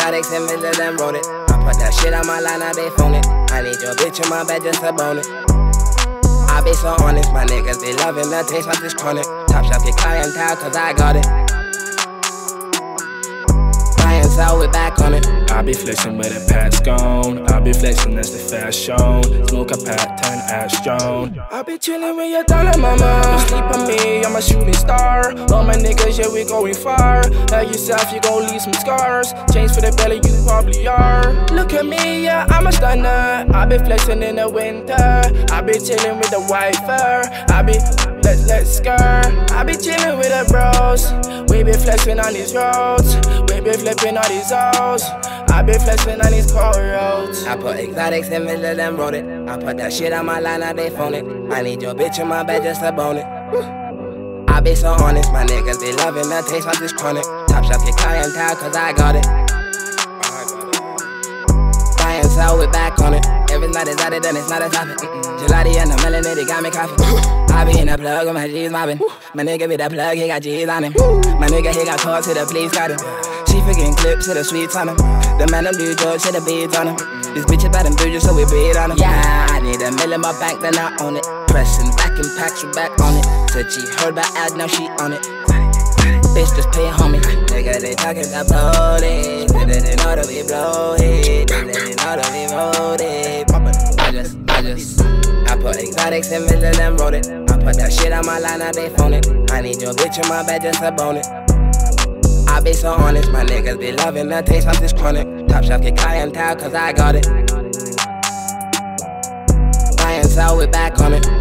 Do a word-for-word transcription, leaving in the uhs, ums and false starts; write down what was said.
exotics and villains and wrote it. I put that shit on my line, now they phone it. I need your bitch in my bed just to bone it. I be so honest, my niggas be loving the taste of this chronic. Top shelf get clientele cause I got it. Buy and sell, we back on it. I be flexing with a pat's gone. I be flexing, that's the fashion. Smoke a pack, turn ass strong. I be chillin' with your dollar mama. Don't sleep on me, I'm a shooting star. All my niggas, yeah, we going far. Like yourself, you gon' leave some scars. Change for the belly, you probably are. Look at me, yeah, I'm a stunner. I be flexing in the winter. I be chillin' with the white fur. I be, let's, let's skirt. I be chillin' with the bros. We be flexing on these roads. We be flipping all these O's. I be flexing on these cold roads. I put exotics in villains and wrote it. I put that shit on my line, now they phone it. I need your bitch in my bed just to bone it. I be so honest, my niggas be loving the taste of this chronic. Top shelf get clientele cause I got it. Buy and sell, we back on it. If it's not exotic, then it's not a topic. Gelati and the melanin, they got me coughing. I be in the plug with my G's mobbing. My nigga be the plug, he got G's on him. My nigga, he got calls to the police, got him. She freaking clips to the sweets on him. The man them do drugs to the beads on him. This bitch about them bougie, so we beat on him. Yeah, I need a mill in my bank, then I own it. Pressing back and packs, we back on it. Said she heard about ad, now she on it. Bitch, just pay a homie. Nigga, they talking about bloated. They didn't know that we bloated. They didn't know that we loaded. I just, I just I put exotics in villains and wrote it. I put that shit on my line, now they phone it. I need your bitch in my bed just to bone it. I be so honest, my niggas be loving the taste of this chronic. Top shelf get clientele cause I got it. Buy and sell, we back on it.